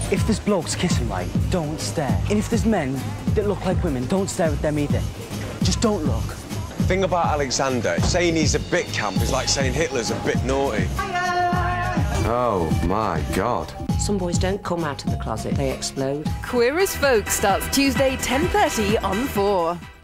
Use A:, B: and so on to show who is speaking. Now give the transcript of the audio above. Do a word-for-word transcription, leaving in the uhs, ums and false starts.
A: If there's blokes kissing, right, don't stare. And if there's men that look like women, don't stare at them either. Just don't look.
B: The thing about Alexander, saying he's a bit camp is like saying Hitler's a bit naughty.
C: Oh, my God.
D: Some boys don't come out of the closet, they explode.
E: Queer as Folk starts Tuesday, ten thirty on four.